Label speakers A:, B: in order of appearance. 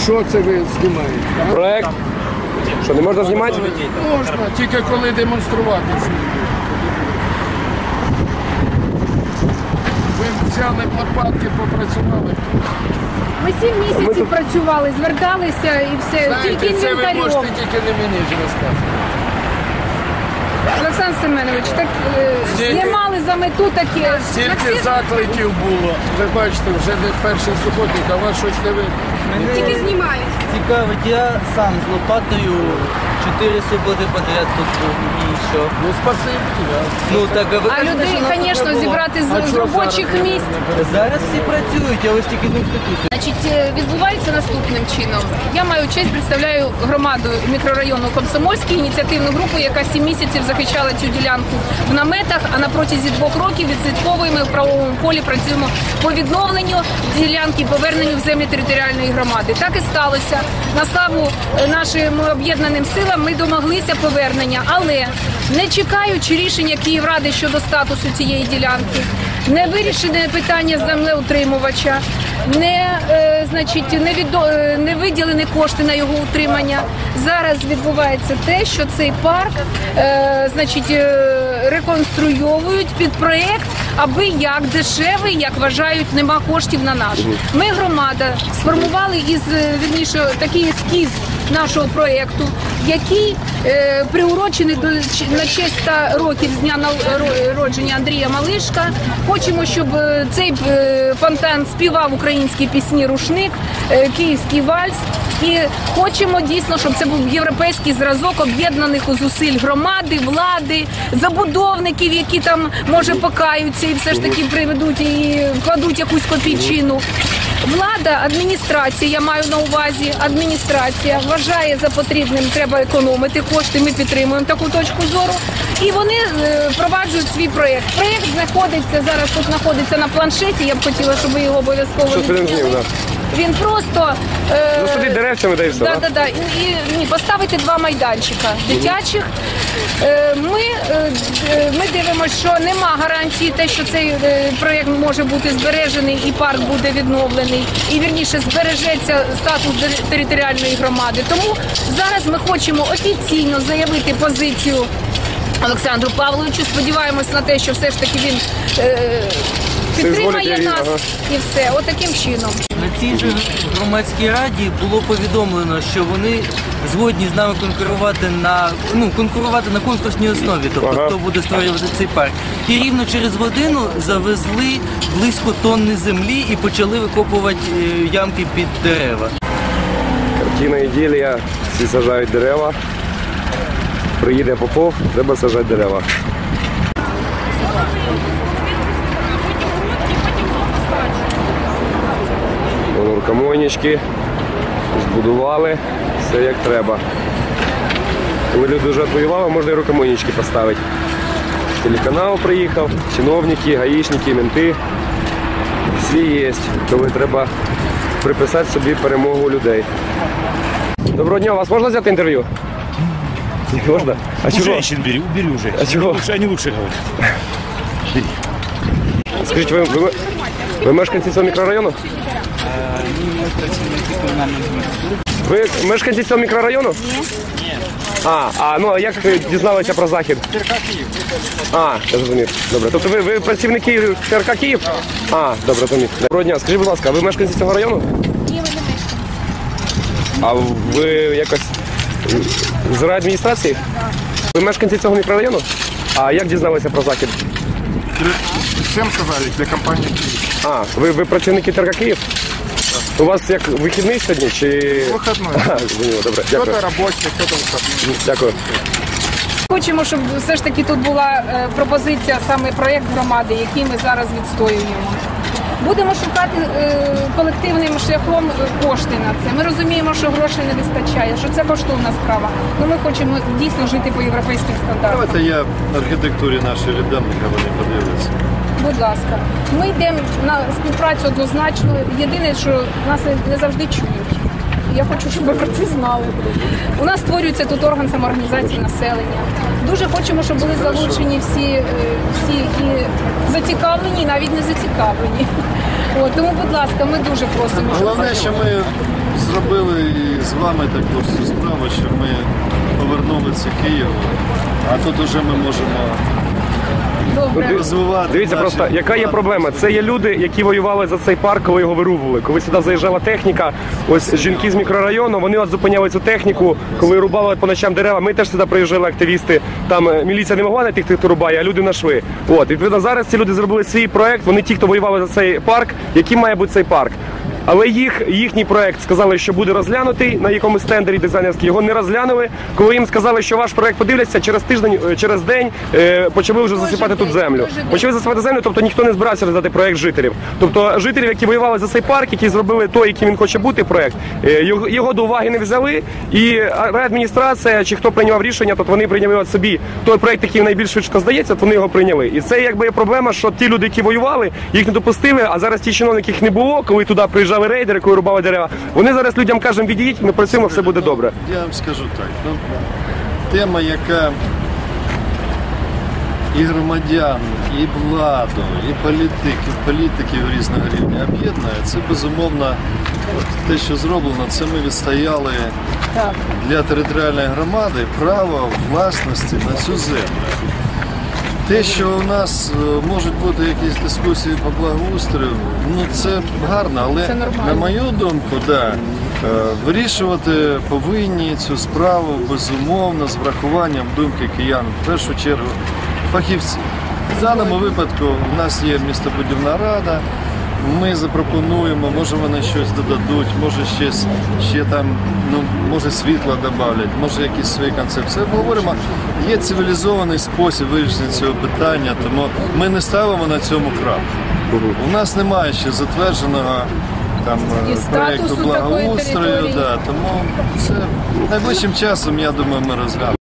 A: Що це ви знімаєте?
B: Проект. Що, не можна знімати?
A: Можна, тільки коли демонструвати знімаєте. Ви взяли лопатки, попрацювали.
C: Ми 7 місяців працювали, зверталися і все.
A: Знаєте,
C: Тільки
A: це ви
C: інвентарем.
A: можете тільки не мені ж розказувати.
C: Олександр Семенович, так знімали за мету такі.
A: Стільки закликів було. Ви бачите, вже не перший суботник, а вас щось не видно.
C: Тільки знімають.
D: Цікавить, я сам з лопатою 4 суботи подряд тут був і що.
A: Ну, спасибі.
D: Ну так, а ви
C: А
D: кажете,
C: людей,
D: що нас тут не
C: звісно,
D: було.
C: зібрати
A: А
C: з
A: чого
C: робочих
A: зараз
C: місць.
D: Зараз всі працюють, а ось тільки з інституту.
C: Значить, відбувається наступним чином. Я маю честь, представляю громаду мікрорайону Комсомольський, ініціативну групу, яка 7 місяців захищала цю ділянку в наметах, а на протязі 2 років відслідковуємо в правовому полі, працюємо по відновленню ділянки, поверненню в землі територіальної громади. Так і сталося. На славу нашим об'єднаним силам ми домоглися повернення, але не чекаючи рішення Київради щодо статусу цієї ділянки, не вирішене питання землеутримувача, не виділені кошти на його утримання. Зараз відбувається те, що цей парк реконструйовують під проєкт, аби як дешевий, як вважають, нема коштів на наш. Ми, громада, сформували такий ескіз нашого проєкту, який приурочений на честь 100 років з дня народження Андрія Малишка. Хочемо, щоб цей фонтан співав українські пісні «Рушник», «Київський вальс». І хочемо дійсно, щоб це був європейський зразок об'єднаних зусиль громади, влади, забудовників, які там, може, покаються і все ж таки приведуть і вкладуть якусь копійчину. Влада, адміністрація, я маю на увазі, адміністрація вважає за потрібним, треба економити кошти, ми підтримуємо таку точку зору. І вони впроваджують свій проєкт. Проєкт знаходиться на планшеті, я б хотіла, щоб ви його обов'язково відкрили. Він просто
B: Засадить деревцями, да і все,
C: да. І поставити 2 майданчика дитячих. Ми дивимося, що нема гарантії те, що цей проєкт може бути збережений і парк буде відновлений, і вірніше збережеться статус територіальної громади. Тому зараз ми хочемо офіційно заявити позицію Олександру Павловичу. Сподіваємось на те, що все ж таки він підтримає нас і все. Отаким чином.
D: На цій же громадській раді було повідомлено, що вони згодні з нами конкурувати на конкурсній основі, тобто хто буде створювати цей парк. І рівно через годину завезли близько тонни землі і почали викопувати ямки під дерева.
B: Картина ідилія, всі саджають дерева. Приїде Попов, треба саджати дерева. Рукомойнички збудували, все як треба. Коли люди вже відвоювали, можна і рукомойнички поставити. Телеканал приїхав, чиновники, гаїшники, менти. Всі є, коли треба приписати собі перемогу людей. Доброго дня, вас можна взяти інтерв'ю? Не можна? А чого?
E: Женщин бери уже.
B: А чого?
E: Они лучше говорят. Бери.
B: Скажіть, ви мешканці цього мікрорайону? Ви мешканці цього мікрорайону? Ні. А як дізналися про захід?
E: ТРК Київ.
B: Я зрозумів. Добре. Тобто ви працівники ТРК Київ? Добре, розумію. Доброго дня. Скажіть, будь ласка, ви мешканці цього району?
C: Ні, ви не мешканці.
B: А ви якось з райадміністрації? Ви мешканці цього мікрорайону? А як дізналися про захід?
E: Всем сказали, для компании Киев.
B: Ви працівники ТРК Київ? У вас як вихідний сьогодні чи...
E: Выходной.
B: Добре, дякую.
E: Кто-то рабочий, кто-то выходной.
B: Дякую.
C: Хочемо, щоб все ж таки тут була пропозиція, саме проєкт громади, який ми зараз відстоюємо. Будемо шукати колективним шляхом кошти на це. Ми розуміємо, що грошей не вистачає, що це коштовна справа. Але ми хочемо дійсно жити по європейських стандартах.
F: Давайте я архітектурі нашої віддам, нехай вони подивляться.
C: Будь ласка. Ми йдемо на співпрацю однозначно. Єдине, що нас не завжди чують. Я хочу, щоб ви про це знали. У нас створюється тут орган самоорганізації населення. Дуже хочемо, щоб були залучені всі і зацікавлені, і навіть не зацікавлені. Тому, будь ласка, ми дуже просимо.
F: Головне, що ми зробили з вами також цю справу, що ми повернули це Києву, а тут уже ми можемо
C: Добре.
F: розвивати.
B: Дивіться,
F: наші
B: просто яка є
F: плани.
B: проблема? Це є люди, які воювали за цей парк, коли його вирубували. Коли сюди заїжджала техніка, ось жінки з мікрорайону, вони от зупиняли цю техніку, коли рубали по ночам дерева. Ми теж сюди приїжджали активісти. Там міліція не могла знайти тих, хто рубає, а люди знайшли. От, відповідно, зараз ці люди зробили свій проект. Вони ті, хто воювали за цей парк, яким має бути цей парк. Але їхній проект сказали, що буде розглянутий на якомусь тендері дизайнерський. Його не розглянули. Коли їм сказали, що ваш проект подивляться, через тиждень, через день почали вже засипати тут землю. Почали засипати землю, тобто ніхто не збирався роздати проект жителів. Тобто жителів, які воювали за цей парк, які зробили той, яким він хоче бути, проект, його до уваги не взяли. І райадміністрація, чи хто прийняв рішення, то вони прийняли от собі той проект, який найбільш швидко здається, то вони його прийняли. І це якби є проблема, що ті люди, які воювали, їх не допустили, а зараз ті чиновники, яких не було, коли туди приїжджали рейдери, коли рубали дерева, вони зараз людям кажуть, відійдіть, ми працюємо, все буде добре.
F: Я вам скажу так. Тема, яка і громадян, і владу, і політиків різного рівня об'єднує, це безумовно те, що зроблено, це ми відстояли для територіальної громади право власності на цю землю. Те, що у нас можуть бути якісь дискусії по благоустрою, ну це гарно, але на мою думку, вирішувати повинні цю справу безумовно з врахуванням думки киян, в першу чергу фахівці. В даному випадку у нас є містобудівна рада. Ми запропонуємо, може вони щось додадуть, може ще там, може світло додавлять, може якісь свої концепції. Обговоримо. Є цивілізований спосіб вирішення цього питання, тому ми не ставимо на цьому крапку. У нас немає ще затвердженого там проєкту
C: статусу
F: благоустрою,
C: такої території.
F: тому це найближчим часом, я думаю, ми розглянемо.